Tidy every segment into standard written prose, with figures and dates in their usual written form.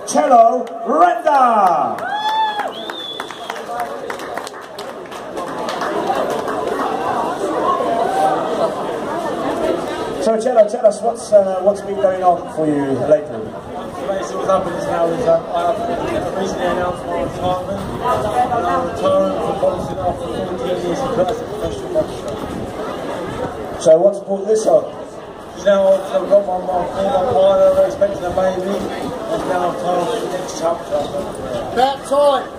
Cello Renda. So Cello, tell us what's been going on for you lately. Basically what's happened is now is I recently announced my retirement, and I'm retiring from boxing after 14 years of professional boxing. So what's brought this on? Now I've got my partner, we're expecting a baby, and now I'm time for the next chapter. That time!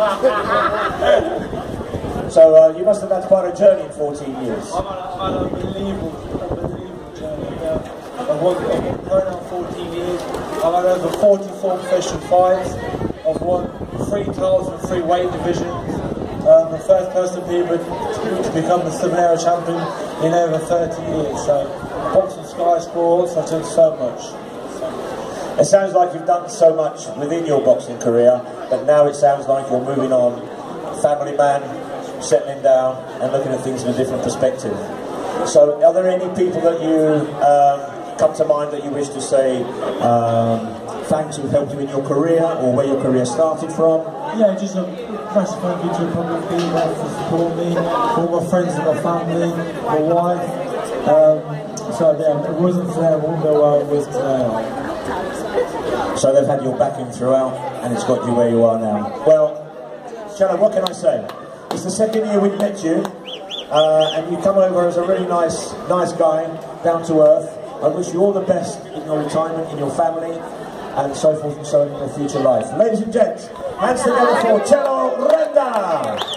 So you must have had quite a journey in 14 years. I've had an unbelievable journey. I've been playing out 14 years. I've had over 44 professional fights. I've won 3 titles in 3 weight divisions. The first person to become the 7-era champion in over 30 years. So, boxing Sky Sports, I've done so much. It sounds like you've done so much within your boxing career, but now it sounds like you're moving on. Family man, settling down and looking at things in a different perspective. So are there any people that you come to mind that you wish to say thanks who helped you in your career or where your career started from? Yeah, just a massive thank you to Republic People for supporting me, all my friends and my family, my wife. So yeah, if it wasn't for them, I wouldn't know where I was today. So they've had your backing throughout and it's got you where you are now. Well, Cello, what can I say? It's the second year we've met you, and you come over as a really nice guy, down to earth. I wish you all the best in your retirement, in your family, and so forth and so on in your future life. Ladies and gents, hands together for Cello Renda!